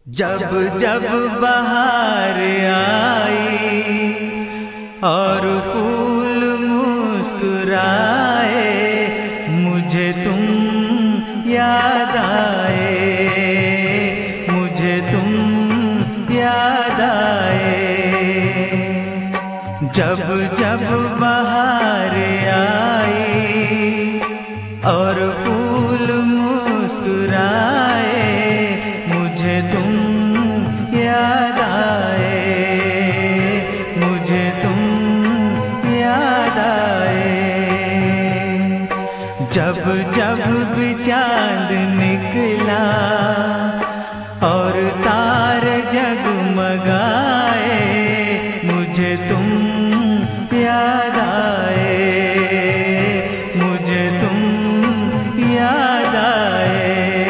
जब जब बहार आई और फूल मुस्कुराए, मुझे तुम याद आए, मुझे तुम याद आए। जब जब बहार आई और फूल मुस्कुराए, मुझे तुम याद आए, मुझे तुम याद आए। जब जब भी चांद निकला और तारे जगमगाए, मुझे तुम याद आए, मुझे तुम याद आए।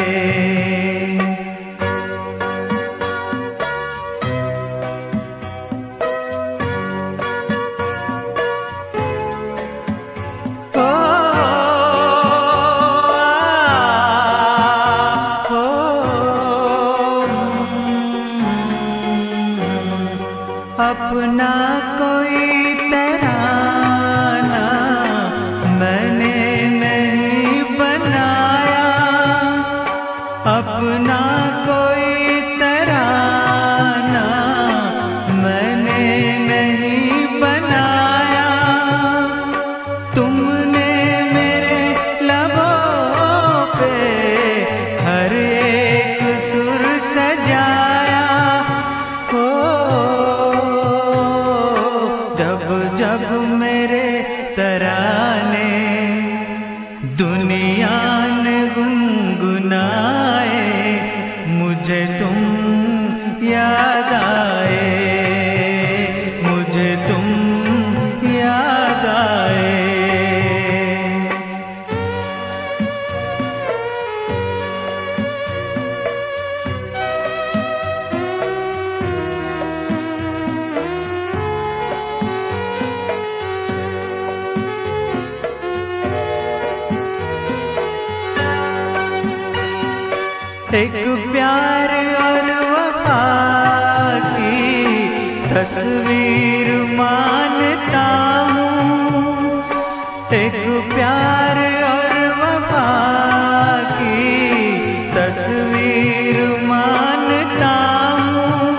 अपना कोई तराना मैंने नहीं बनाया, अपना कोई तराना मैंने नहीं बनाया। तुमने मेरे लबों पे हर एक सुर सजाया। हो जब मेरे तराने दुनिया ने गुनगुनाए, मुझे तुम याद आए, मुझे तुम याद आए। एक प्यार और वफा की तस्वीर मानता हूँ, एक प्यार और वफा की तस्वीर मानता हूँ।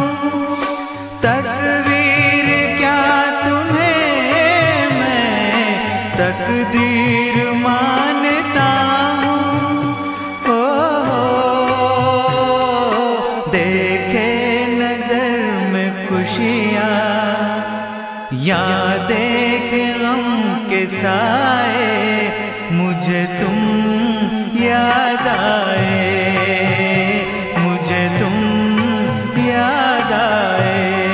तस्वीर क्या तुम्हें मैं तकदीर मानता हूँ। देखे नजर में खुशियाँ या देखे गम के साए, मुझे तुम याद आए, मुझे तुम याद आए।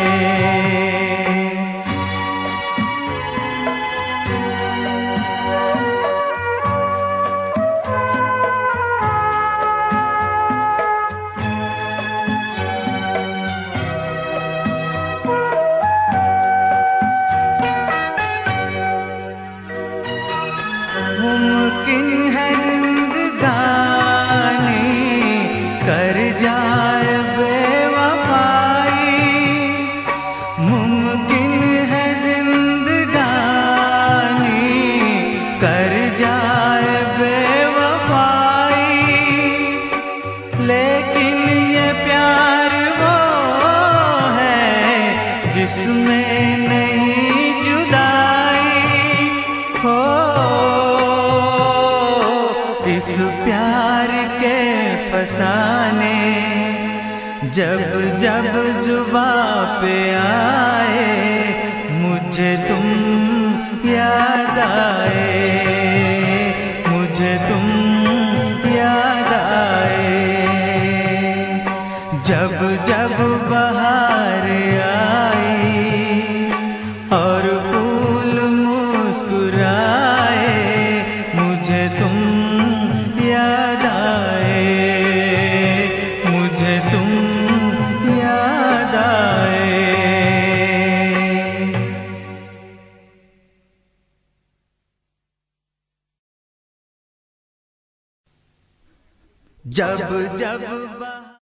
मुमकिन है जिंदगानी कर जाए बेवफाई, मुमकिन है जिंदगानी कर जाए बेवफाई। लेकिन ये प्यार वो है जिसमें नहीं जुदाई। हो इस प्यार के फसाने जब जब जुबां पे आए, मुझे तुम याद आए, मुझे तुम याद आए। जब जब बहार आई और फूल मुस्कुराए, मुझे तुम याद आए, मुझे तुम याद आए। जब जब